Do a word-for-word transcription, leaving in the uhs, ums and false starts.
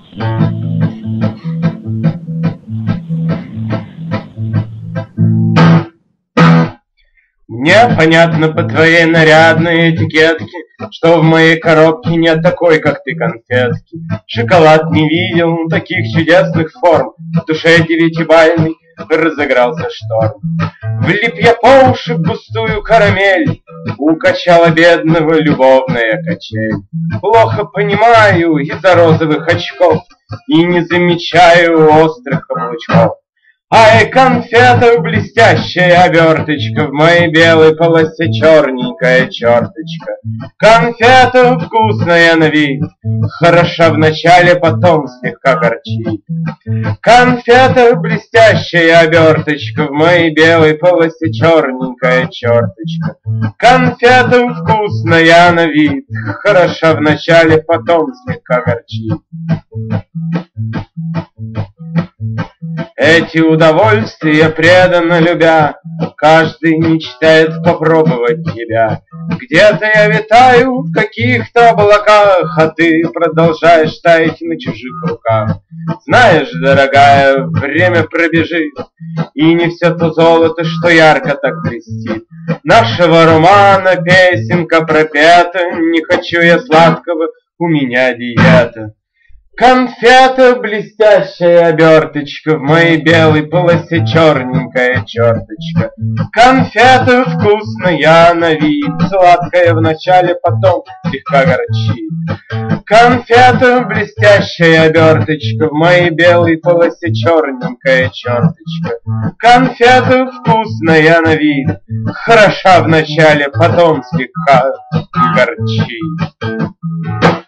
Мне понятно по твоей нарядной этикетке, что в моей коробке нет такой, как ты, конфетки. Шоколад не видел таких чудесных форм, в душе девятибальной разыгрался шторм. Влип я по уши в густую карамель, укачала бедного любовная качель. Плохо понимаю из-за розовых очков и не замечаю острых каблучков. Ай, конфета, блестящая оберточка, в моей белой полосе черненькая черточка. Конфета вкусная на вид, хороша вначале, потом слегка горчит. Конфета, блестящая оберточка, в моей белой полосе черненькая черточка. Конфета вкусная на вид, хороша вначале, потом слегка горчит. Эти удовольствия преданно любя, каждый мечтает попробовать тебя. Где-то я витаю в каких-то облаках, а ты продолжаешь таять на чужих руках. Знаешь, дорогая, время пробежит, и не все то золото, что ярко так блестит. Нашего романа песенка пропета, не хочу я сладкого, у меня диета. Конфета, блестящая оберточка, в моей белой полосе черненькая черточка. Конфета вкусная на вид, сладкая вначале, потом слегка горчит. Конфета, блестящая оберточка, в моей белой полосе черненькая черточка. Конфета вкусная на вид, хороша вначале, потом слегка горчит.